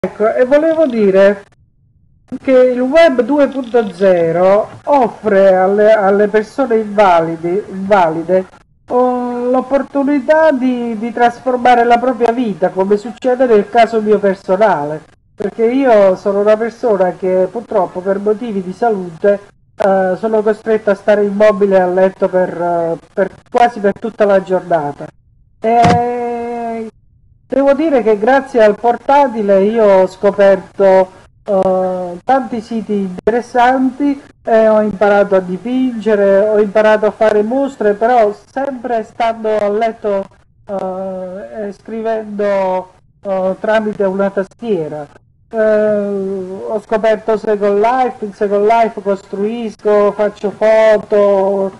Ecco, e volevo dire che il web 2.0 offre alle persone invalide l'opportunità di trasformare la propria vita, come succede nel caso mio personale, perché io sono una persona che purtroppo per motivi di salute sono costretta a stare immobile a letto quasi per tutta la giornata. E devo dire che grazie al portatile io ho scoperto tanti siti interessanti e ho imparato a dipingere, ho imparato a fare mostre, però sempre stando a letto e scrivendo tramite una tastiera. Ho scoperto Second Life, in Second Life costruisco, faccio foto,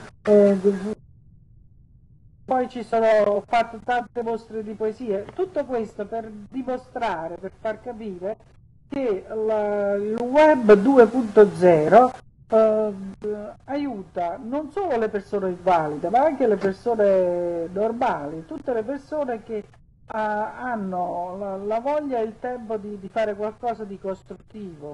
poi ho fatto tante mostre di poesie, tutto questo per dimostrare, per far capire che il web 2.0 aiuta non solo le persone invalide, ma anche le persone normali, tutte le persone che hanno la voglia e il tempo di fare qualcosa di costruttivo.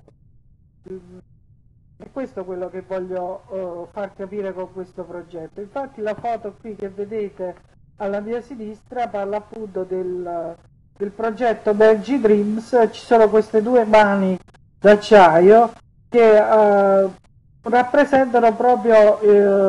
E questo è quello che voglio far capire con questo progetto. Infatti la foto qui che vedete alla mia sinistra parla appunto del progetto Belgi Dreams. Ci sono queste due mani d'acciaio che rappresentano proprio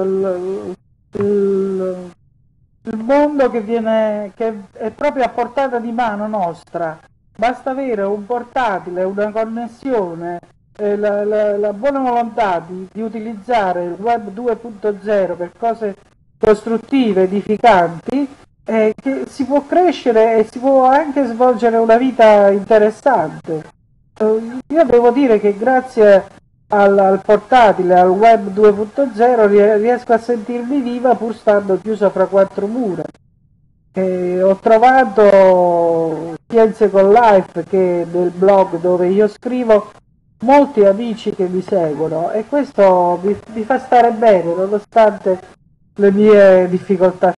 il mondo che è proprio a portata di mano nostra. Basta avere un portatile, una connessione, la buona volontà di utilizzare il web 2.0 per cose costruttive, edificanti, che si può crescere e si può anche svolgere una vita interessante. Io devo dire che grazie al portatile, al web 2.0 riesco a sentirmi viva pur stando chiusa fra quattro mura. E ho trovato sia in Second Life che nel blog dove io scrivo molti amici che mi seguono e questo mi fa stare bene nonostante le mie difficoltà